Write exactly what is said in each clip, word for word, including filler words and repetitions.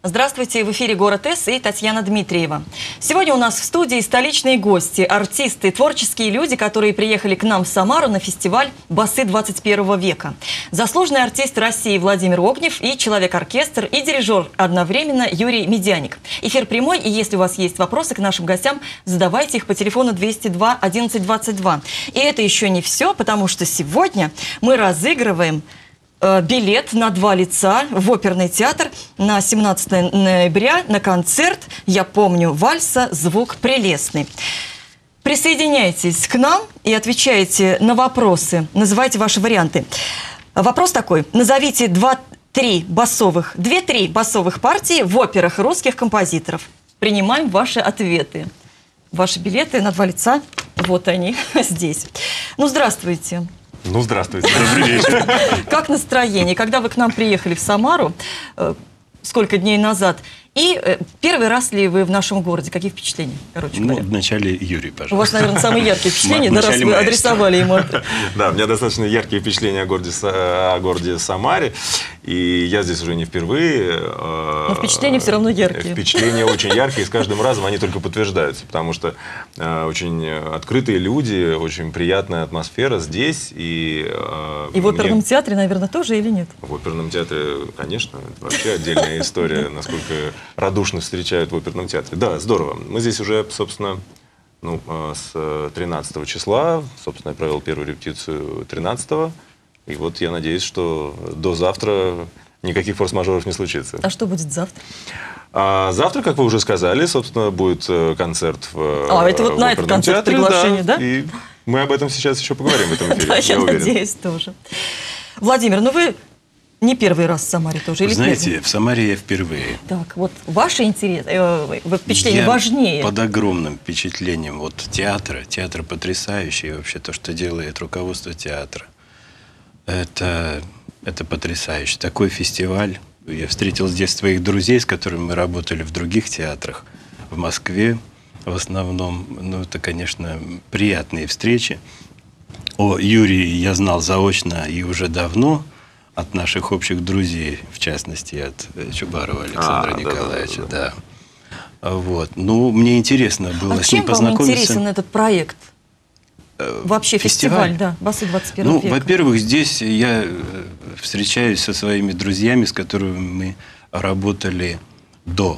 Здравствуйте, в эфире «Город С» и Татьяна Дмитриева. Сегодня у нас в студии столичные гости, артисты, творческие люди, которые приехали к нам в Самару на фестиваль «Басы двадцать первого века». Заслуженный артист России Владимир Огнев и человек-оркестр и дирижер одновременно Юрий Медяник. Эфир прямой, и если у вас есть вопросы к нашим гостям, задавайте их по телефону двести два одиннадцать двадцать два. И это еще не все, потому что сегодня мы разыгрываем билет на два лица в оперный театр на семнадцатое ноября на концерт «Я помню вальса. Звук прелестный». Присоединяйтесь к нам и отвечайте на вопросы. Называйте ваши варианты. Вопрос такой. Назовите два-три басовых, две-три басовых партии в операх русских композиторов. Принимаем ваши ответы. Ваши билеты на два лица. Вот они здесь. Ну, здравствуйте. Ну, здравствуйте, добрый вечер. Как настроение? Когда вы к нам приехали в Самару, сколько дней назад, и первый раз ли вы в нашем городе? Какие впечатления, короче Ну, говоря? вначале Юрий, пожалуйста. У вас, наверное, самые яркие впечатления, да, раз вы маэстро. адресовали ему. Да, у меня достаточно яркие впечатления о городе, о городе Самаре. И я здесь уже не впервые. Но впечатления все равно яркие. Впечатления очень яркие, и с каждым разом они только подтверждаются. Потому что очень открытые люди, очень приятная атмосфера здесь. И, и в оперном мне... театре, наверное, тоже или нет? В оперном театре, конечно, это вообще отдельная история, насколько радушно встречают в оперном театре. Да, здорово. Мы здесь уже, собственно, ну, с тринадцатого числа, собственно, я провел первую репетицию тринадцатого. И вот я надеюсь, что до завтра никаких форс-мажоров не случится. А что будет завтра? А завтра, как вы уже сказали, собственно, будет концерт в А, это вот на этот концерт театре, приглашение, да? да? И мы об этом сейчас еще поговорим в этом эфире. Да, я надеюсь тоже. Владимир, ну вы не первый раз в Самаре тоже? Или Знаете, первый? в Самаре я впервые. Так, вот ваши интересы, э, впечатления я важнее. под огромным впечатлением вот театра. Театр потрясающий, вообще то, что делает руководство театра. Это, это потрясающе. Такой фестиваль. Я встретил здесь своих друзей, с которыми мы работали в других театрах. В Москве в основном. Ну, это, конечно, приятные встречи. О Юрии я знал заочно и уже давно. От наших общих друзей, в частности, от Чубарова Александра а, Николаевича, да, да, да. Вот. Ну, мне интересно было а с ним чем познакомиться. Вам интересен этот проект? Вообще фестиваль, фестиваль да, «Басы двадцать первого века». Ну, во-первых, здесь я встречаюсь со своими друзьями, с которыми мы работали до.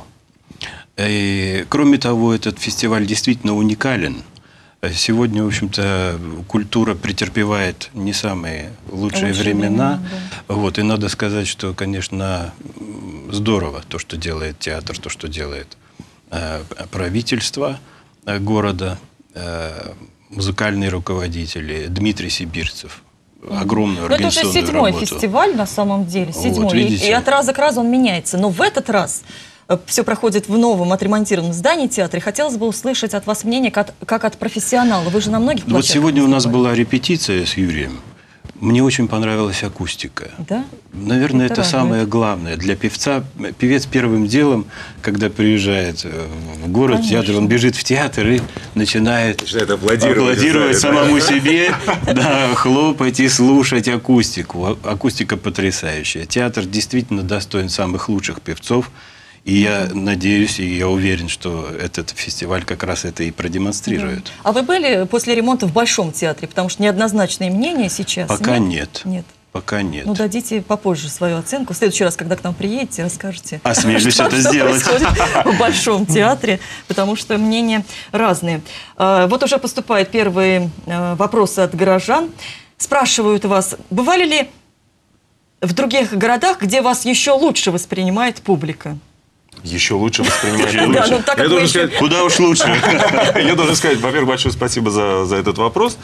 И, кроме того, этот фестиваль действительно уникален. Сегодня, в общем-то, культура претерпевает не самые лучшие Лучшие времена. времена да. Вот, и надо сказать, что, конечно, здорово то, что делает театр, то, что делает э, правительство города, э, музыкальные руководители, Дмитрий Сибирцев. Огромную организационную работу. Это уже седьмой работу. фестиваль на самом деле. Седьмой. Вот, и, и от раза к разу он меняется. Но в этот раз все проходит в новом отремонтированном здании театра. И хотелось бы услышать от вас мнение как, как от профессионала. Вы же на многих площадках. Вот сегодня у нас выступали. была репетиция с Юрием. Мне очень понравилась акустика. Да? Наверное, это, это самое главное. Для певца, певец первым делом, когда приезжает в город, Конечно. в театр, он бежит в театр и начинает, начинает аплодировать, аплодировать самому себе, да, хлопать и слушать акустику. Акустика потрясающая. Театр действительно достоин самых лучших певцов. И я надеюсь, и я уверен, что этот фестиваль как раз это и продемонстрирует. Да. А вы были после ремонта в Большом театре? Потому что неоднозначные мнения сейчас. Пока нет. нет. Нет. Пока нет. Ну, дадите попозже свою оценку. В следующий раз, когда к нам приедете, расскажете. Осмелюсь что, это что сделать. происходит в Большом театре, потому что мнения разные. Вот уже поступают первые вопросы от горожан. Спрашивают вас, бывали ли в других городах, где вас еще лучше воспринимает публика? Еще лучше воспринимать. Да, ну, так я должен еще... сказать, куда уж лучше. Я должен сказать, во-первых, большое спасибо за, за этот вопрос.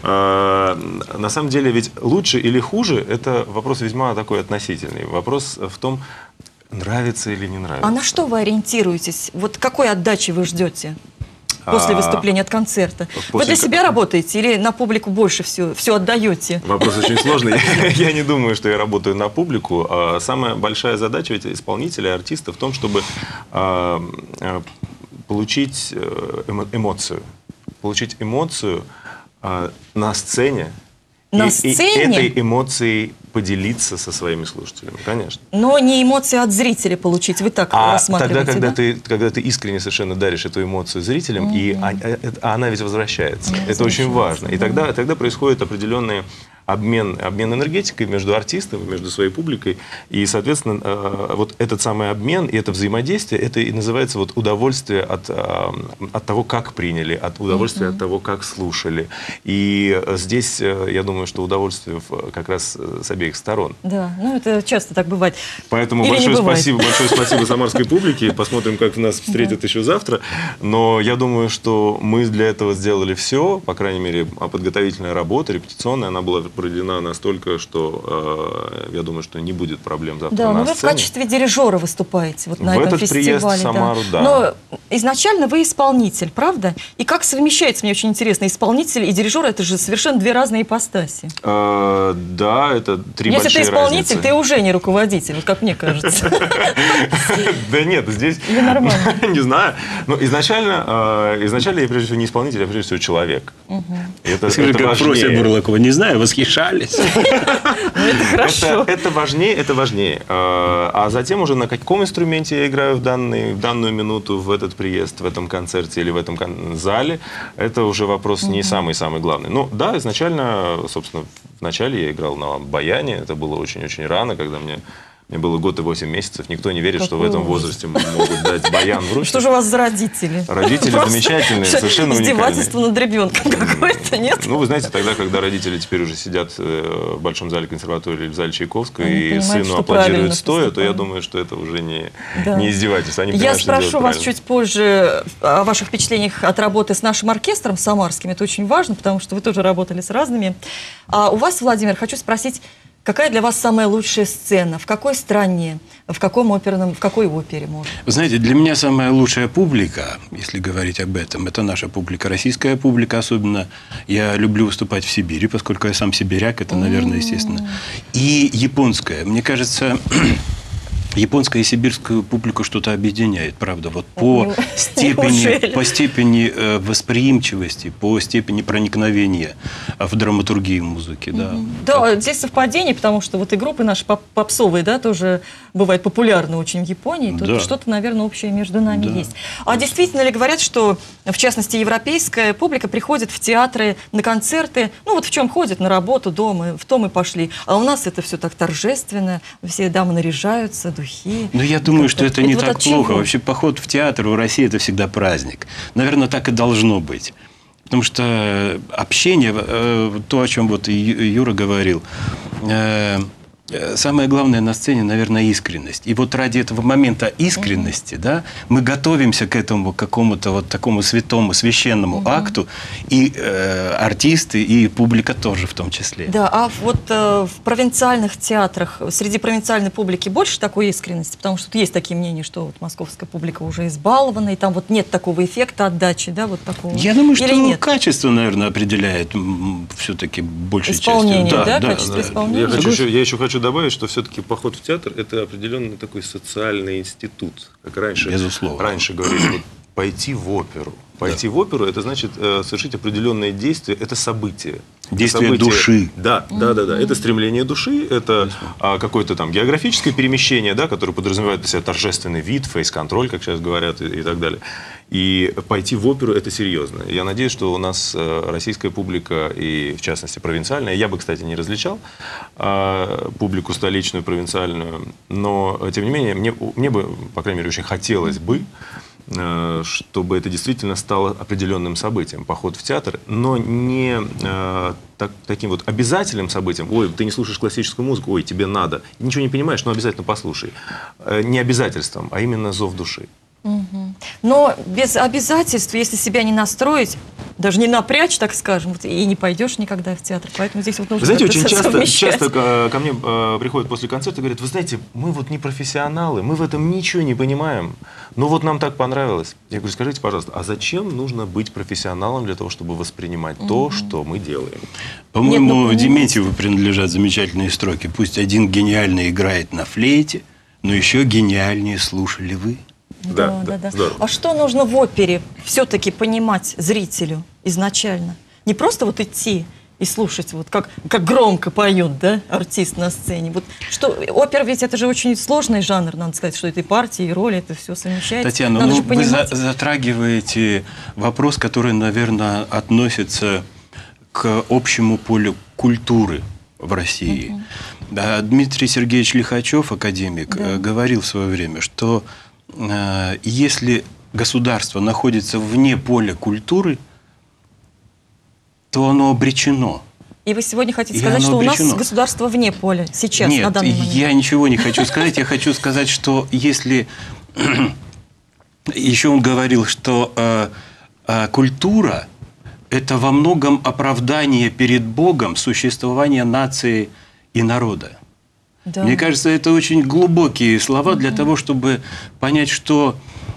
На самом деле, ведь лучше или хуже, это вопрос весьма такой относительный. Вопрос в том, нравится или не нравится. А на что вы ориентируетесь? Вот какой отдачи вы ждете после выступления, от концерта? После... Вы для себя работаете или на публику больше все, все отдаете? Вопрос очень сложный. Я не думаю, что я работаю на публику. Самая большая задача ведь исполнителя, артиста в том, чтобы получить эмоцию. Получить эмоцию на сцене. На и, сцене? И этой эмоцией поделиться со своими слушателями, конечно. Но не эмоции от зрителя получить, вы так А рассматриваете, тогда, когда, да? ты, когда ты искренне совершенно даришь эту эмоцию зрителям, и а, а она ведь возвращается. Она Это очень возвращается, важно. И да. тогда, тогда происходит определенный обмен, обмен энергетикой между артистом, между своей публикой. И, соответственно, э, вот этот самый обмен и это взаимодействие, это и называется вот удовольствие от, э, от того, как приняли, от удовольствия Mm-hmm. от того, как слушали. И здесь, э, я думаю, что удовольствие в, как раз с обеих сторон. Да, ну это часто так бывает. Поэтому Или не большое бывает. спасибо, большое спасибо самарской публике. Посмотрим, как нас встретят еще завтра. Но я думаю, что мы для этого сделали все. По крайней мере, подготовительная работа, репетиционная, она была проведена настолько, что э, я думаю, что не будет проблем завтра Да, на но вы в сцене. качестве дирижера выступаете вот на В этом этот приезд в фестивале. Самару, да. Но изначально вы исполнитель, правда? И как совмещается, мне очень интересно, исполнитель и дирижер, это же совершенно две разные ипостаси. Э, да, это три Если большие ты исполнитель, разницы. ты уже не руководитель, вот как мне кажется. Да нет, здесь... Или нормально? Не знаю. Но изначально, э, изначально я прежде всего не исполнитель, а прежде всего человек. И Это, Скажи, это как важнее. Фрося Бурлакова, не знаю, восхищались. Ну это хорошо. Это, это важнее, это важнее. А а затем уже на каком инструменте я играю в, данный, в данную минуту, в этот приезд, в этом концерте или в этом кон- зале, это уже вопрос не самый-самый главный. Ну да, изначально, собственно, вначале я играл на баяне, это было очень-очень рано, когда мне... Мне было год и восемь месяцев. Никто не верит, что в Какой этом ужас. возрасте могут дать баян в руки. Что же у вас за родители? Родители Просто замечательные, совершенно издевательство над ребенком какое-то, нет? Ну, вы знаете, тогда, когда родители теперь уже сидят э, в Большом зале консерватории или в зале Чайковской, Они и понимают, сыну что аплодируют правильно стоя, то я поступают. думаю, что это уже не, Да. не издевательство. Они Я понимают, что спрошу делают вас правильно. чуть позже о ваших впечатлениях от работы с нашим оркестром самарским. Это очень важно, потому что вы тоже работали с разными. А у вас, Владимир, хочу спросить, какая для вас самая лучшая сцена? В какой стране? В каком оперном, в какой опере, может? Вы знаете, для меня самая лучшая публика, если говорить об этом, это наша публика, российская публика особенно. Я люблю выступать в Сибири, поскольку я сам сибиряк, это, наверное, естественно. И японская. Мне кажется, японская и сибирскую публику что-то объединяет, правда, вот по Не- степени, неужели? по степени э, восприимчивости, по степени проникновения в драматургию музыки, да. Да, здесь совпадение, потому что вот и группы наши поп- попсовые, да, тоже бывают популярны очень в Японии. Тут Да. что-то, наверное, общее между нами Да. есть. А действительно ли говорят, что, в частности, европейская публика приходит в театры, на концерты, ну вот в чем ходят, на работу, дома, в том и пошли. А у нас это все так торжественно, все дамы наряжаются, духи. Ну, я думаю, что это не вот так от чего? плохо. Вообще, поход в театр у России – это всегда праздник. Наверное, так и должно быть. Потому что общение, э, то, о чем вот и Ю- Юра говорил, э, э, самое главное на сцене, наверное, искренность. И вот ради этого момента искренности, да, мы готовимся к этому какому-то вот такому святому, священному акту, и э, артисты, и публика тоже в том числе. Да, а вот э, в провинциальных театрах, среди провинциальной публики больше такой искренности? Потому что тут есть такие мнения, что вот московская публика уже избалована, и там вот нет такого эффекта отдачи, да, вот такого. Я думаю, что Или нет? качество, наверное, определяет все-таки большей Исполнение, частью. да, качество Да. исполнения? Я, хочу Согласен. еще, я еще хочу добавить, что все-таки поход в театр – это определенный такой социальный институт. Как раньше, Безусловно. раньше говорили, вот, пойти в оперу. Пойти в оперу – это значит э, совершить определенное действие, это событие. Это Действие событие- души. Да, да, да, да. Это стремление души, это а, какое-то там географическое перемещение, да, которое подразумевает на себя торжественный вид, фейс-контроль, как сейчас говорят, и, и так далее. И пойти в оперу – это серьезно. Я надеюсь, что у нас э, российская публика, и в частности провинциальная, я бы, кстати, не различал э, публику столичную, провинциальную, но, тем не менее, мне, мне бы, по крайней мере, очень хотелось бы, э, чтобы это действительно стало определенным событием, поход в театр, но не э, так, таким вот обязательным событием. Ой, ты не слушаешь классическую музыку, ой, тебе надо. Ничего не понимаешь, но обязательно послушай. Э, не обязательством, а именно зов души. Мгм. Но без обязательств, если себя не настроить, даже не напрячь, так скажем, вот, и не пойдешь никогда в театр. Поэтому здесь вот нужно Вы знаете, как-то очень часто, совмещать. часто э, ко мне э, приходят после концерта и говорят, вы знаете, мы вот не профессионалы, мы в этом ничего не понимаем, но вот нам так понравилось. Я говорю, скажите, пожалуйста, а зачем нужно быть профессионалом для того, чтобы воспринимать то, что мы делаем? По-моему, Нет, ну, Дементьеву принадлежат замечательные строки. Пусть один гениально играет на флейте, но еще гениальнее слушали вы. Да, да, да. здорово. А что нужно в опере все-таки понимать зрителю изначально? Не просто вот идти и слушать, вот как, как громко поет, да, артист на сцене. Вот что, опера ведь это же очень сложный жанр, надо сказать, что это и партии, и роли, это все совмещается. Татьяна, надо ну, же вы понимать. за- затрагиваете вопрос, который, наверное, относится к общему полю культуры в России. Угу. Да, Дмитрий Сергеевич Лихачев, академик, Да. э, говорил в свое время, что э, если государство находится вне поля культуры, то оно обречено. И вы сегодня хотите И сказать, оно что у нас обречено. государство вне поля сейчас, Нет, на данный момент? я ничего не хочу сказать. Я хочу сказать, что если... Еще он говорил, что э, э, культура – это во многом оправдание перед Богом существования нации и народа. Да. Мне кажется, это очень глубокие слова для того, чтобы понять, что,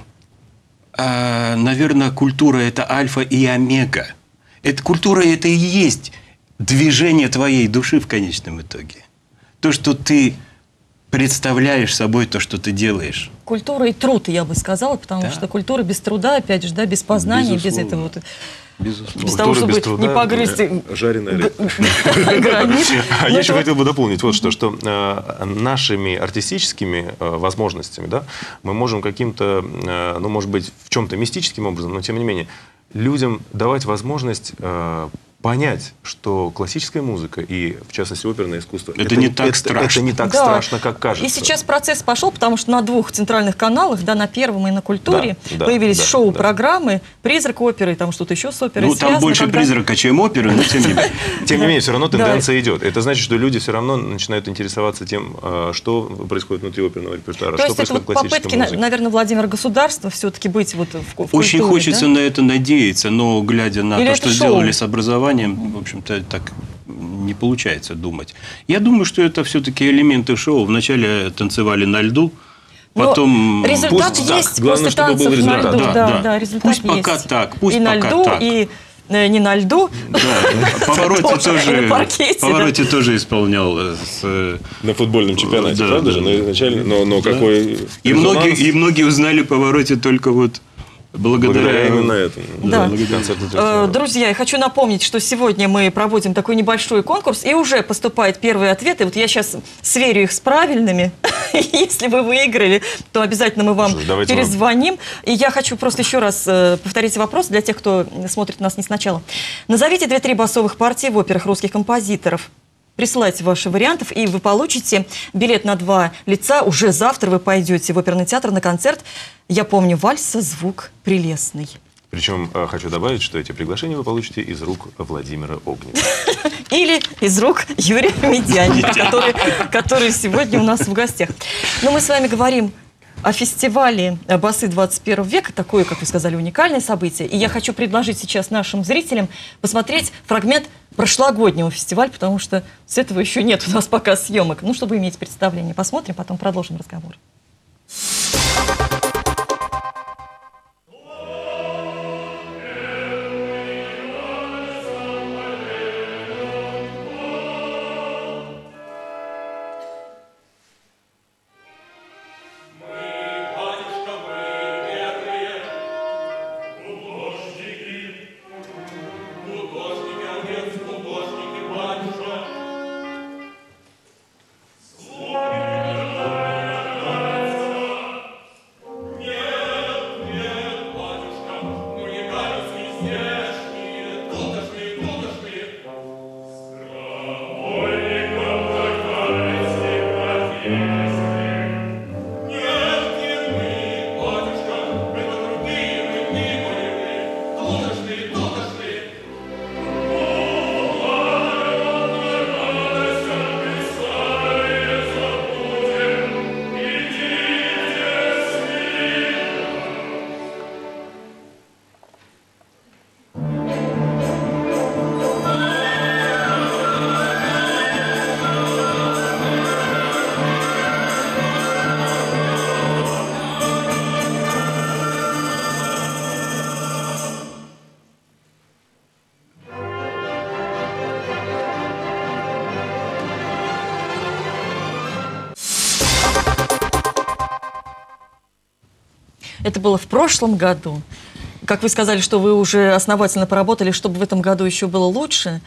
э, наверное, культура – это альфа и омега. Это, культура – это и есть движение твоей души в конечном итоге. То, что ты представляешь собой, то, что ты делаешь. Культура и труд, я бы сказала, потому Да. что культура без труда, опять же, да, без познания, без Безусловно. этого вот, Безусловно. без того, Культура без чтобы труда, не погрызть э, жареная рыба. гранит. А Ну, я еще это хотел бы дополнить вот что, что э, нашими артистическими э, возможностями, да, мы можем каким-то, э, ну, может быть, в чем-то мистическим образом, но тем не менее, людям давать возможность э, понять, что классическая музыка и, в частности, оперное искусство, Это не так это, страшно. это не так Да. страшно, как кажется. И сейчас процесс пошел, потому что на двух центральных каналах, да, на Первом и на Культуре, Да, да, появились да, шоу-программы, «Призрак оперы», там что-то еще с оперой Ну, там связано, больше когда- призрака, чем оперы, но тем не менее. Тем не менее, все равно Да. тенденция идет. Это значит, что люди все равно начинают интересоваться тем, э, что происходит внутри оперного репертуара, То что есть это происходит в вот классической попытки, музыке. наверное, Владимира государства все-таки быть вот в, в Очень культуре, хочется да? на это надеяться, но глядя на Или то, это что шоу? сделали с образованием, в общем-то, так не получается думать. Я думаю, что это все-таки элементы шоу. Вначале танцевали на льду, Но потом... результат Пусть так. есть Главное, после чтобы был танцев на результат. льду. Да, Да, да. да, результат Пусть пока есть. так, пусть и на пока льду, так. и э, не на льду. Да, Паваротти Тоже, и тоже, на паркете, да. Паваротти тоже исполнял э, с... э, На футбольном чемпионате, Да, правда да, же? да. Но изначально, но, но какой И резонанс многие, и многие узнали Паваротти только вот благодаря... благодаря именно этому. Да. Концерту Э, Третьего. Друзья, я хочу напомнить, что сегодня мы проводим такой небольшой конкурс, и уже поступают первые ответы. Вот я сейчас сверю их с правильными. Если вы выиграли, то обязательно мы вам Что ж, давайте перезвоним. И я хочу просто еще раз э, повторить вопрос для тех, кто смотрит нас не сначала. Назовите две-три басовых партии в операх русских композиторов. Присылайте ваши вариантов, и вы получите билет на два лица. Уже завтра вы пойдете в оперный театр на концерт. Я помню вальса «Звук прелестный». Причем э, хочу добавить, что эти приглашения вы получите из рук Владимира Огнева. Или из рук Юрия Медяника, который, который сегодня у нас в гостях. Но мы с вами говорим о фестивале «Басы двадцать первого века», такое, как вы сказали, уникальное событие. И я хочу предложить сейчас нашим зрителям посмотреть фрагмент прошлогоднего фестиваля, потому что с этого еще нет у нас пока съемок. Ну, чтобы иметь представление. Посмотрим, потом продолжим разговор. Это было в прошлом году. Как вы сказали, что вы уже основательно поработали, чтобы в этом году еще было лучше.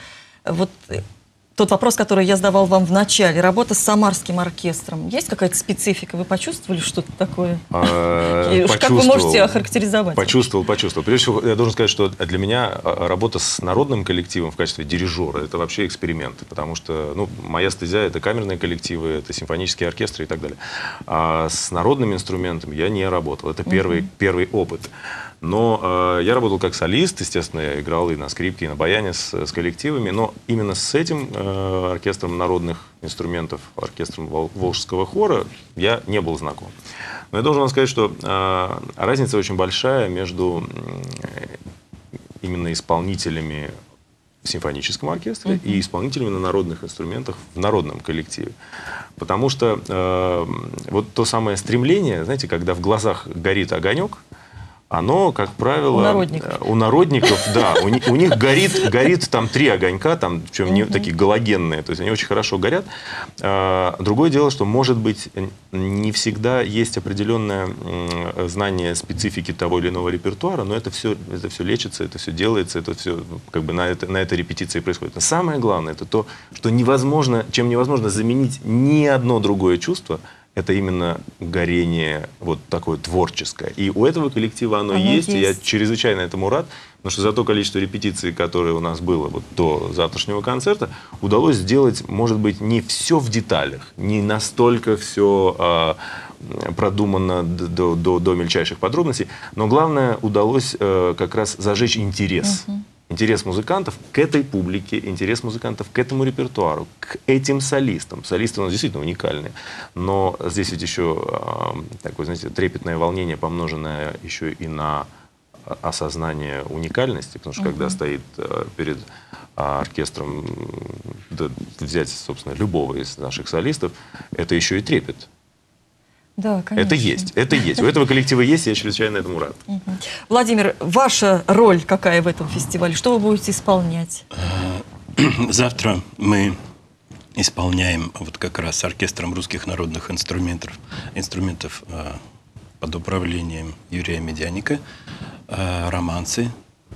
вот тот вопрос, который я задавал вам в начале, работа с Самарским оркестром. Есть какая-то специфика? Вы почувствовали что-то такое? А, как вы можете охарактеризовать? Почувствовал, почувствовал. Прежде всего, я должен сказать, что для меня работа с народным коллективом в качестве дирижера — это вообще эксперимент. Потому что ну, моя стезя — это камерные коллективы, это симфонические оркестры и так далее. А с народными инструментами я не работал. Это первый, uh-huh. первый опыт. Но э, я работал как солист, естественно, я играл и на скрипке, и на баяне с, с коллективами, но именно с этим э, оркестром народных инструментов, оркестром Вол, Волжского хора я не был знаком. Но я должен вам сказать, что э, разница очень большая между э, именно исполнителями в симфоническом оркестре mm-hmm. и исполнителями на народных инструментах в народном коллективе. Потому что э, вот то самое стремление, знаете, когда в глазах горит огонек, оно, как правило, у народников, у народников да, у них, у них горит, горит там три огонька, там, причем не такие галогенные, то есть они очень хорошо горят. Другое дело, что, может быть, не всегда есть определенное знание специфики того или иного репертуара, но это все, это все лечится, это все делается, это все как бы на, это, на этой репетиции происходит. Но самое главное, это то, что невозможно, чем невозможно заменить ни одно другое чувство. Это именно горение вот такое творческое. И у этого коллектива оно, оно есть, есть, и я чрезвычайно этому рад, потому что за то количество репетиций, которое у нас было вот до завтрашнего концерта, удалось сделать, может быть, не все в деталях, не настолько все а, продумано до, до, до мельчайших подробностей, но главное, удалось а, как раз зажечь интерес. Uh-huh. Интерес музыкантов к этой публике, интерес музыкантов к этому репертуару, к этим солистам. Солисты у нас действительно уникальные. Но здесь ведь еще э, такое, знаете, трепетное волнение, помноженное еще и на осознание уникальности. Потому что uh-huh. когда стоит э, перед э, оркестром, да, взять, собственно, любого из наших солистов, это еще и трепет. Да, конечно. Это есть, это есть. У этого коллектива есть, я чрезвычайно этому рад. Угу. Владимир, ваша роль какая в этом фестивале? Что вы будете исполнять? Завтра мы исполняем вот как раз с оркестром русских народных инструментов, инструментов под управлением Юрия Медяника романсы,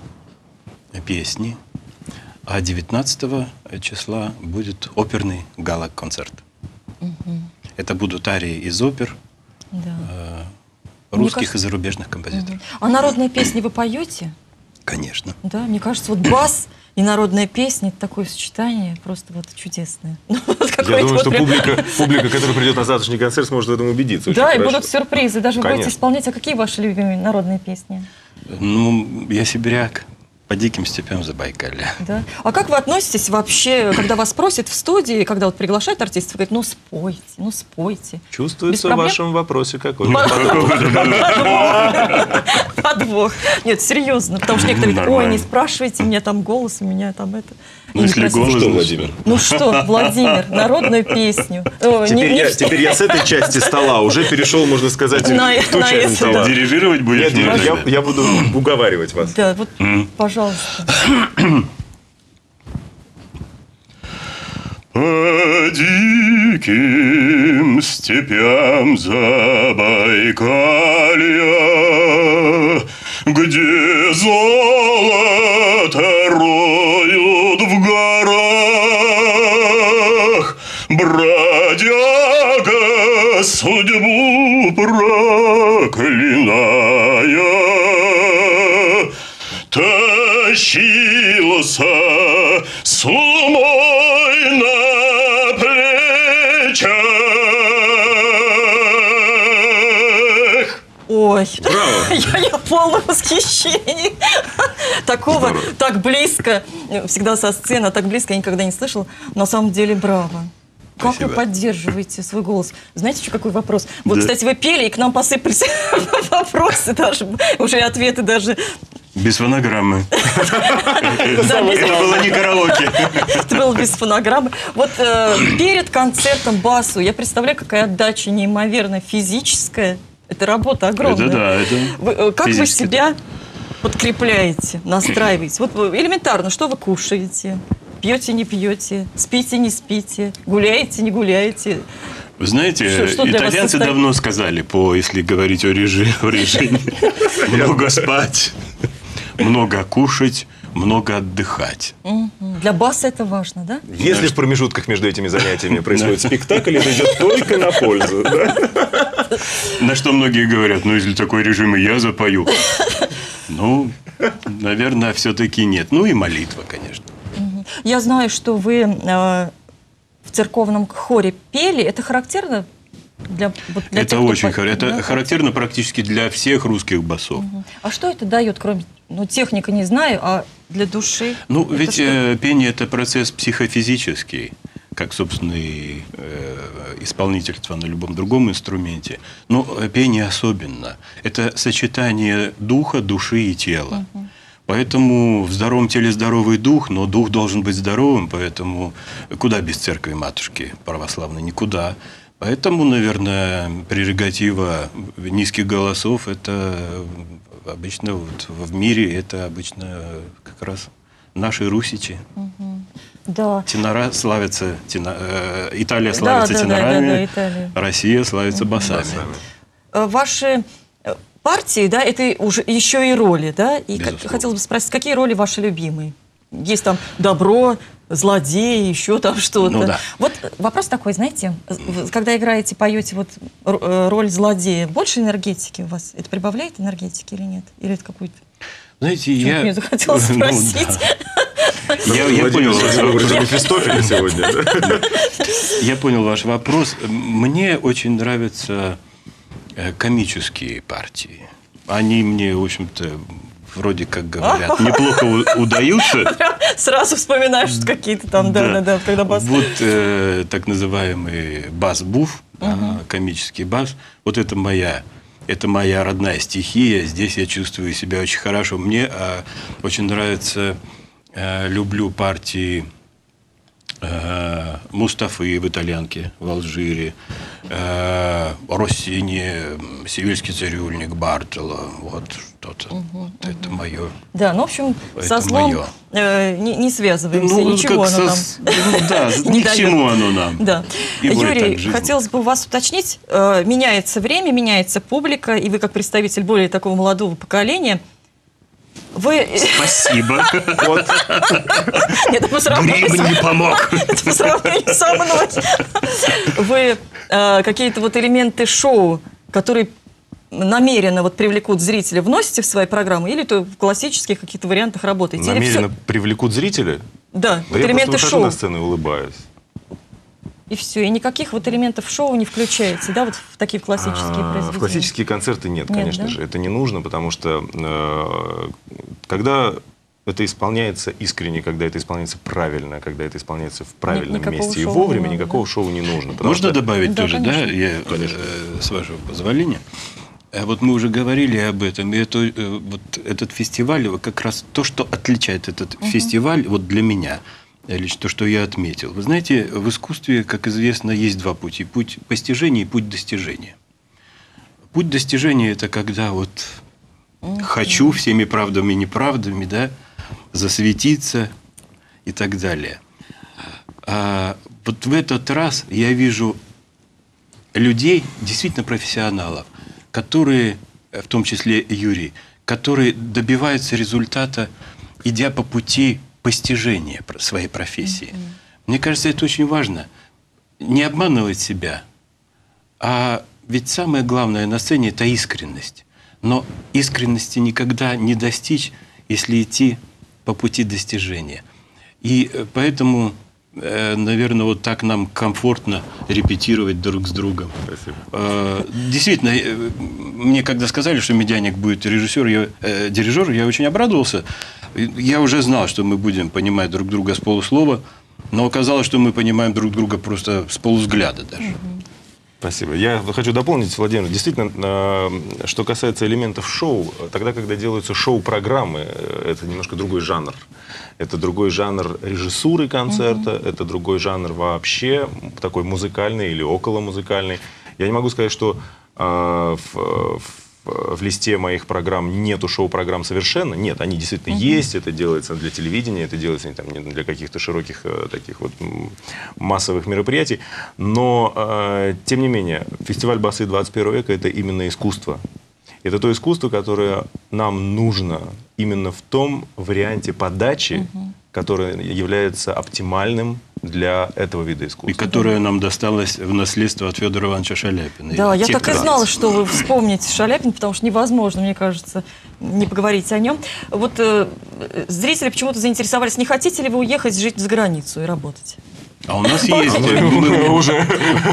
песни. А девятнадцатого числа будет оперный гала-концерт. Угу. Это будут арии из опер, да. э, русских кажется... и зарубежных композиторов. Угу. А народные песни вы поете? Конечно. Да, мне кажется, вот бас и народная песня — это такое сочетание просто вот чудесное. Я думаю, что публика, публика, которая придет на завтрашний концерт, сможет в этом убедиться. Да, и будут сюрпризы. Даже вы будете исполнять. А какие ваши любимые народные песни? Ну, я сибиряк. По диким степям Забайкалья. Да. А как вы относитесь вообще, когда вас просят в студии, когда вот приглашают артистов, говорят, ну спойте, ну спойте. Чувствуется в вашем вопросе какой-то подвох. Нет, серьезно, потому что некоторые говорят, ой, не спрашивайте меня там голос, у меня там это. Ну, если голос, что, Владимир? Ну что, Владимир, народную песню. Теперь я с этой части стола уже перешел, можно сказать, в ту часть стола. Дирижировать будешь? Нет, я буду уговаривать вас. Да, вот, пожалуйста. По диким степям Забайкалья, где золото роют в горах, бродяга судьбу проклиная, тащился с лумой на плечах. Ой, я, я в полном восхищении. Такого, здорово. Так близко, всегда со сцены, так близко я никогда не слышала. На самом деле, браво. Как Спасибо. Вы поддерживаете свой голос? Знаете, еще какой вопрос? Вот, да. Кстати, вы пели, и к нам посыпались вопросы даже, уже ответы даже. Без фонограммы. Это было не караоке. Это было без фонограммы. Вот перед концертом басу, я представляю, какая отдача неимоверная, физическая. Это работа огромная. Это да, это вы, как вы себя подкрепляете, настраиваете? Вот элементарно, что вы кушаете? Пьете, не пьете? Спите, не спите? Гуляете, не гуляете? Вы знаете, что, что итальянцы давно сказали, по, если говорить о режиме, о режиме много спать, много кушать, много отдыхать. Мгм. Для баса это важно, да? Если в промежутках между этими занятиями происходит спектакль, это идет только на пользу. Да? На что многие говорят, ну, если такой режим, и я запою. Ну, наверное, все-таки нет. Ну, и молитва, конечно. Я знаю, что вы э, в церковном хоре пели. Это характерно для, вот для Это тех, кто очень по- характерно. Это да? характерно практически для всех русских басов. А что это дает, кроме... Ну, техника не знаю, а для души? Ну, это ведь что? э, пение – это процесс психофизический, как, собственно, и э, исполнительство на любом другом инструменте. Но э, пение особенно. Это сочетание духа, души и тела. Поэтому в здоровом теле здоровый дух, но дух должен быть здоровым, поэтому куда без церкви матушки православной? Никуда. Поэтому, наверное, прерогатива низких голосов – это обычно вот в мире, это обычно как раз наши русичи. Да. Тенора славятся, тено- э, Италия Да, славится да, да, тенорами, да, да, Италия. Россия славится басами. Басами. Э, Ваши э, партии, да, это уже еще и роли, да? И как- Безусловно. хотелось бы спросить, какие роли ваши любимые? Есть там добро, злодей, еще там что-то. Ну да. Вот вопрос такой, знаете, в- когда играете, поете вот р- э, роль злодея, больше энергетики у вас? Это прибавляет энергетики или нет? Или это какой-то... Знаете, Почему-то я... мне захотелось Ну, спросить. да. Я, я понял ваш вопрос. Мефистофеля сегодня. да? Я понял ваш вопрос. Мне очень нравятся э, комические партии. Они мне, в общем-то, вроде как говорят, неплохо у- удаются. Сразу вспоминаешь что какие-то там, да-да-да, когда бас... Вот э, так называемый бас-буф, да, комический бас. Вот это моя, это моя родная стихия. Здесь я чувствую себя очень хорошо. Мне э, очень нравится, э, люблю партии э, Мустафы в «Итальянке», в Алжире, э, Россини, «Севильский цирюльник», Бартоло. Вот что-то. Вот это мое. Да, ну, в общем, Это со злом моё. э, не, не связываемся, Ну, ничего как оно со- там ну да, не ни к дает. чему оно нам. Да. И горе так Юрий, в жизни. хотелось бы у вас уточнить, э, меняется время, меняется публика, и вы как представитель более такого молодого поколения, вы... Спасибо. Вот. Нет, по сравнению Грим со- не помог. по сравнению со мной. Вы э, какие-то вот элементы шоу, которые намеренно вот привлекут зрителя, вносите в свои программы, или то в классических каких-то вариантах работаете? Или Намеренно всё- привлекут зрителя? Да, Да вот я элементы просто выхожу шоу. на сцену и улыбаюсь. И все, и никаких вот элементов шоу не включаете, да, вот в такие классические А, произведения? В классические концерты нет, Нет, конечно да? же. Это не нужно, потому что э, когда это исполняется искренне, когда это исполняется правильно, когда это исполняется в правильном никакого месте и шоу вовремя, не надо, никакого да? шоу не нужно. потому Можно что- добавить Да, тоже, да? конечно. Я, э, с вашего позволения. А Вот мы уже говорили об этом. И это, э, вот этот фестиваль, вот как раз то, что отличает этот фестиваль, вот для меня, э, лично то, что я отметил. Вы знаете, в искусстве, как известно, есть два пути. Путь постижения и путь достижения. Путь достижения – это когда вот хочу всеми правдами и неправдами, да, засветиться и так далее. А вот в этот раз я вижу людей, действительно профессионалов, которые, в том числе Юрий, которые добиваются результата, идя по пути постижения про- своей профессии. Мне кажется, это очень важно. Не обманывать себя, а ведь самое главное на сцене – это искренность. Но искренности никогда не достичь, если идти по пути достижения. И э, поэтому, э, наверное, вот так нам комфортно репетировать друг с другом. Спасибо. Э, Действительно, э, мне когда сказали, что Медяник будет режиссер, я, э, дирижер, я очень обрадовался. Я уже знал, что мы будем понимать друг друга с полуслова, но оказалось, что мы понимаем друг друга просто с полувзгляда даже. Спасибо. Я хочу дополнить, Владимир. Действительно, э, что касается элементов шоу, тогда, когда делаются шоу-программы, э, это немножко другой жанр. Это другой жанр режиссуры концерта, это другой жанр вообще, такой музыкальный или околомузыкальный. Я не могу сказать, что э, в, в- в листе моих программ нету шоу-программ совершенно. Нет, они действительно есть, это делается для телевидения, это делается не, там, не для каких-то широких э, таких вот м, массовых мероприятий. Но, э, тем не менее, фестиваль «Басы двадцать первого века» — это именно искусство. Это то искусство, которое нам нужно именно в том варианте подачи, угу. который является оптимальным для этого вида искусства. И которое нам досталось в наследство от Федора Ивановича Шаляпина. Да, я так и знала, что вы вспомните Шаляпина, потому что невозможно, мне кажется, не поговорить о нем. Вот э, зрители почему-то заинтересовались, не хотите ли вы уехать жить за границу и работать? А у нас есть... уже...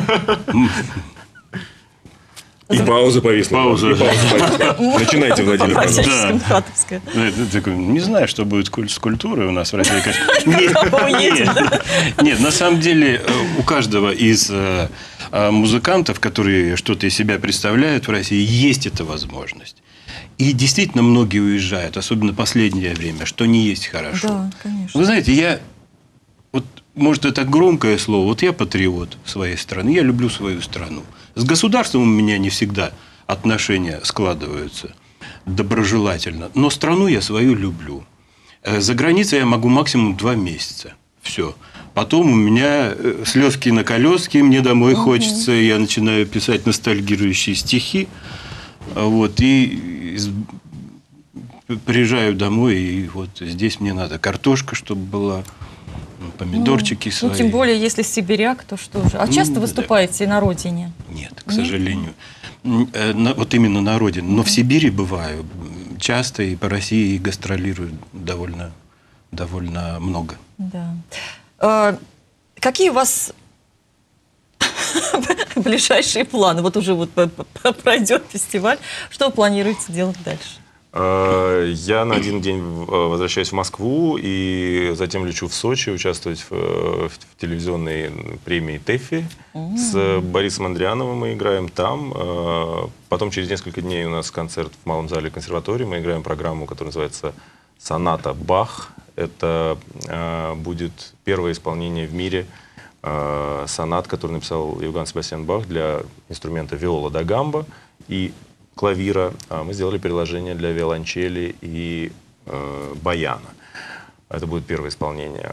И пауза повисла. Пауза. Начинайте, Владимир, пожалуйста. Не знаю, что будет с культурой у нас в России, конечно. Нет, на самом деле у каждого из музыкантов, которые что-то из себя представляют в России, есть эта возможность. И действительно многие уезжают, особенно в последнее время, что не есть хорошо. Да, конечно. Вы знаете, я... Вот, может, это громкое слово. Вот я патриот своей страны, я люблю свою страну. С государством у меня не всегда отношения складываются доброжелательно. Но страну я свою люблю. За границей я могу максимум два месяца. Все. Потом у меня слезки на колеске, мне домой угу. хочется, я начинаю писать ностальгирующие стихи. Вот, и приезжаю домой, и вот здесь мне надо картошка, чтобы была, помидорчики ну, свои. Ну, тем более, если сибиряк, то что же. А часто ну, выступаете да. на родине? Нет, к сожалению. Нет? Вот именно на родине. Но в Сибири бываю часто, и по России гастролирую довольно, довольно много. Да. А, какие у вас... ближайшие планы? Вот уже вот пройдет фестиваль. Что вы планируете делать дальше? Я на один день возвращаюсь в Москву и затем лечу в Сочи участвовать в, в телевизионной премии ТЭФИ. Mm-hmm. С Борисом Андриановым мы играем там. Потом через несколько дней у нас концерт в Малом зале консерватории. Мы играем программу, которая называется «Соната Бах». Это будет первое исполнение в мире сонат, который написал Иоганн Себастьян Бах для инструмента виола да гамба и клавира. Мы сделали переложение для виолончели и э, баяна. Это будет первое исполнение.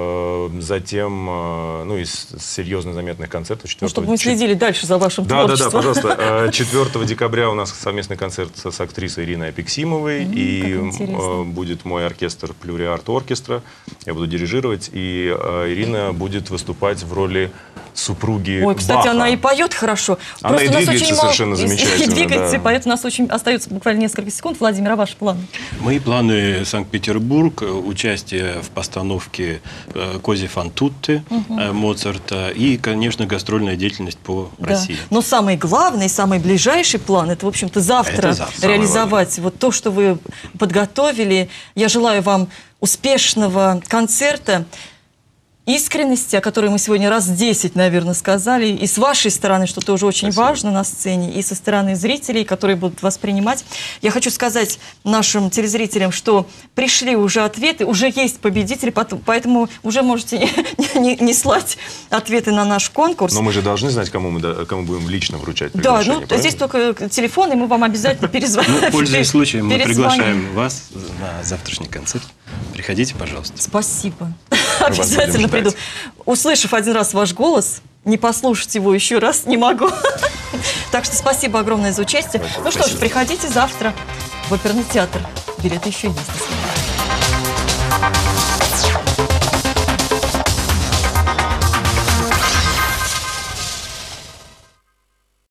Затем, ну, из серьезно заметных концертов... Ну, чтобы мы следили дальше за вашим да, творчеством. Да, да, пожалуйста. четвёртого декабря у нас совместный концерт с актрисой Ириной Апексимовой. Mm, и будет мой оркестр Плюриарт Оркестра. Я буду дирижировать. И Ирина будет выступать в роли супруги Ой, кстати, Баха. Она и поет хорошо. Она Просто и двигается очень совершенно мало... замечательно. И двигается, да. и поет. У нас очень остается буквально несколько секунд. Владимир, а ваши планы? Мои планы: Санкт-Петербург, участие в постановке «Кози фан тутте» угу. Моцарта и, конечно, гастрольная деятельность по да. России. Но самый главный, самый ближайший план — это, в общем-то, завтра, завтра реализовать вот то, что вы подготовили. Я желаю вам успешного концерта, искренности, о которой мы сегодня раз десять, наверное, сказали, и с вашей стороны, что тоже очень Спасибо. Важно на сцене, и со стороны зрителей, которые будут воспринимать. Я хочу сказать нашим телезрителям, что пришли уже ответы, уже есть победители, поэтому уже можете не, не, не слать ответы на наш конкурс. Но мы же должны знать, кому мы, кому будем лично вручать приглашение. Да, ну правильно? здесь только телефон, и мы вам обязательно перезвоним. Ну, пользуясь случаем, мы приглашаем вас на завтрашний концерт. Приходите, пожалуйста. Спасибо. Обязательно приду. Услышав один раз ваш голос, не послушать его еще раз не могу. Так что спасибо огромное за участие. Ну что ж, приходите завтра в оперный театр. Билеты еще есть.